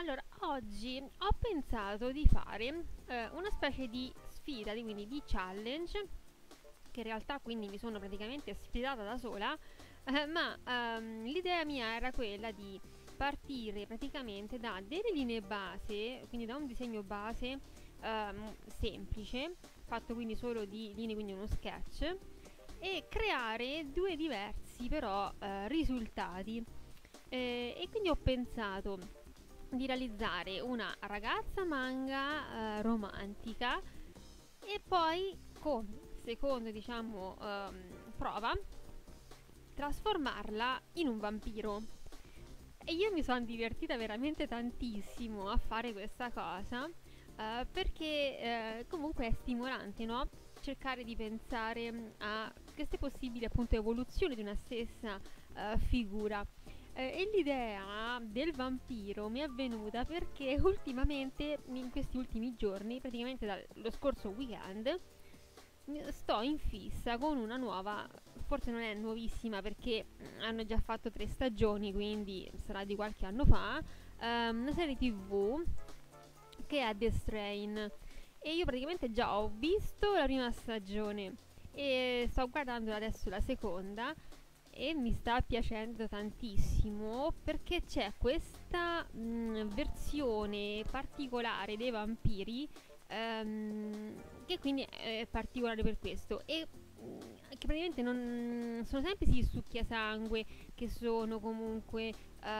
Allora, oggi ho pensato di fare una specie di sfida, quindi di challenge, che in realtà quindi mi sono praticamente sfidata da sola, ma l'idea mia era quella di partire praticamente da delle linee base, quindi da un disegno base semplice, fatto quindi solo di linee, quindi uno sketch, e creare due diversi però risultati. E quindi ho pensato di realizzare una ragazza manga romantica e poi come secondo prova trasformarla in un vampiro. E io mi sono divertita veramente tantissimo a fare questa cosa, perché comunque è stimolante, no? Cercare di pensare a queste possibili appunto evoluzioni di una stessa figura. E l'idea del vampiro mi è venuta perché ultimamente, in questi ultimi giorni, praticamente dallo scorso weekend, sto in fissa con una nuova, forse non è nuovissima perché hanno già fatto 3 stagioni, quindi sarà di qualche anno fa, una serie TV che è The Strain. E io praticamente già ho visto la prima stagione e sto guardando adesso la seconda e mi sta piacendo tantissimo perché c'è questa versione particolare dei vampiri, che quindi è particolare per questo e che praticamente non sono sempre sì succhiasangue, che sono comunque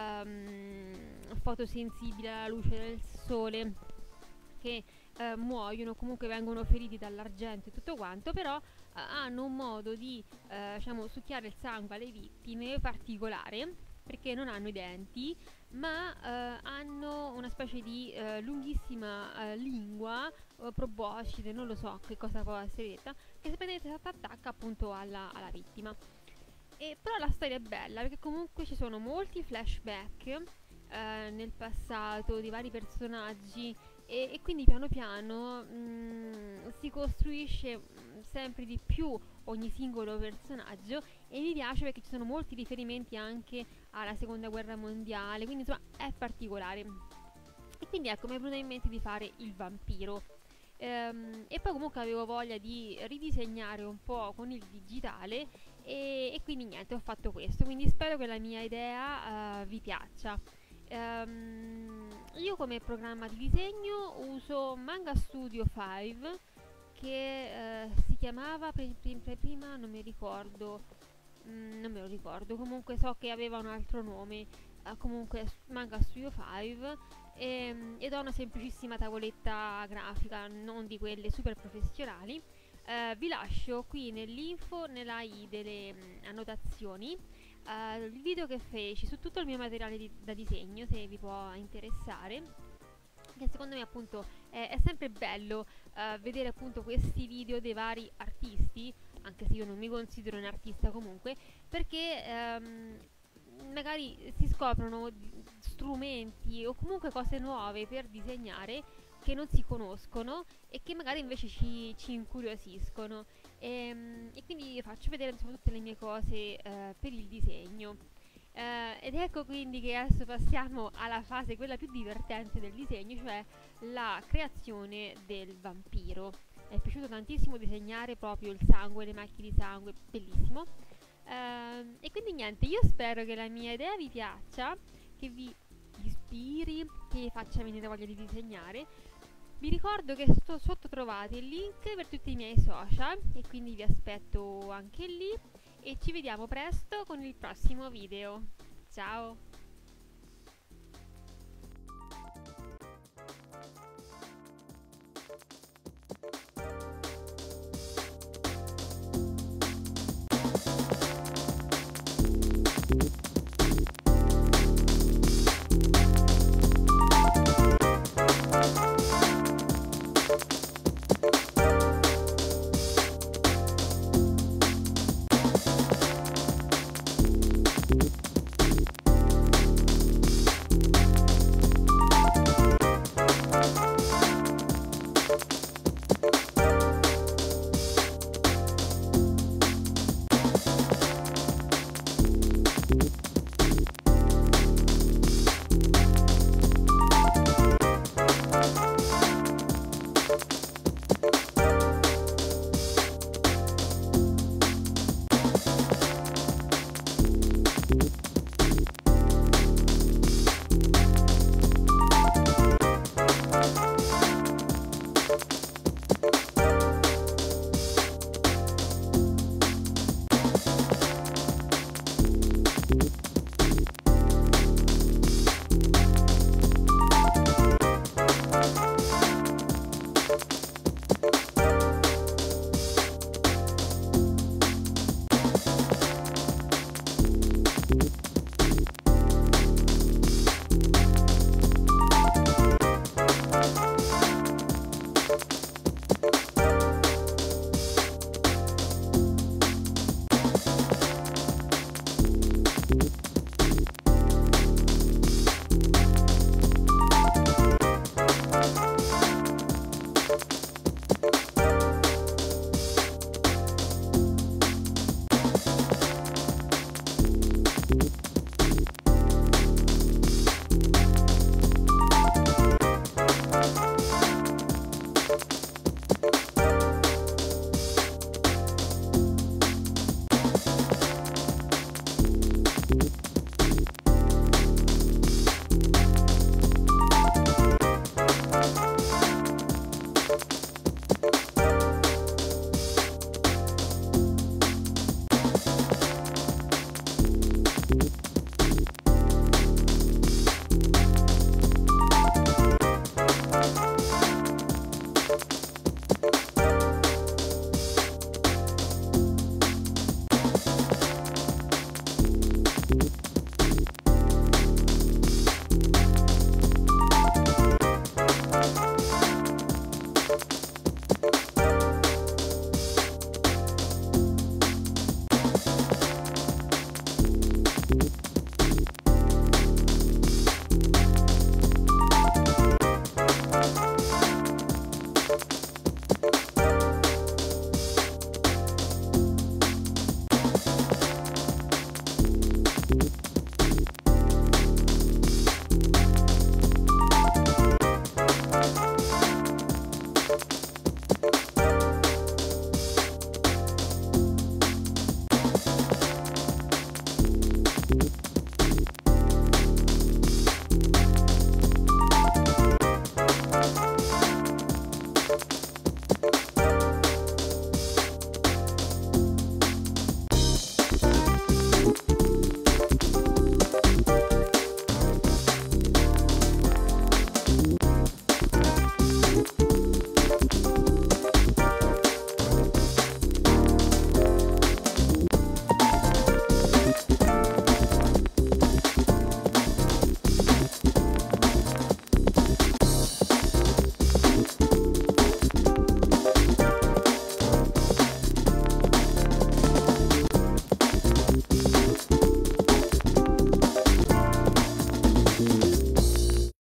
fotosensibili alla luce del sole, che muoiono, comunque vengono feriti dall'argento e tutto quanto, però hanno un modo di succhiare il sangue alle vittime particolare, perché non hanno i denti, ma hanno una specie di lunghissima lingua proboscide, non lo so che cosa può essere detta, che si attacca appunto alla vittima. E però la storia è bella perché comunque ci sono molti flashback nel passato di vari personaggi e quindi piano piano si costruisce sempre di più ogni singolo personaggio e mi piace perché ci sono molti riferimenti anche alla seconda guerra mondiale, quindi insomma è particolare. E quindi ecco, mi è venuto in mente di fare il vampiro. E poi comunque avevo voglia di ridisegnare un po' con il digitale e quindi niente, ho fatto questo, quindi spero che la mia idea vi piaccia. Io come programma di disegno uso Manga Studio 5, che si chiamava prima, non mi ricordo, non me lo ricordo, comunque so che aveva un altro nome, comunque Manga Studio 5, ed ho una semplicissima tavoletta grafica, non di quelle super professionali. Vi lascio qui nell'info, nella i delle annotazioni, il video che feci su tutto il mio materiale da disegno, se vi può interessare, che secondo me appunto è sempre bello vedere appunto questi video dei vari artisti, anche se io non mi considero un artista comunque, perché magari si scoprono strumenti o comunque cose nuove per disegnare che non si conoscono e che magari invece ci incuriosiscono, e quindi faccio vedere insomma tutte le mie cose per il disegno. Ed ecco quindi che adesso passiamo alla fase quella più divertente del disegno, cioè la creazione del vampiro. Mi è piaciuto tantissimo disegnare proprio il sangue, le macchie di sangue, bellissimo. E quindi niente, io spero che la mia idea vi piaccia, che vi ispiri, che vi faccia venire voglia di disegnare. Vi ricordo che sotto trovate il link per tutti i miei social e quindi vi aspetto anche lì e ci vediamo presto con il prossimo video. Ciao!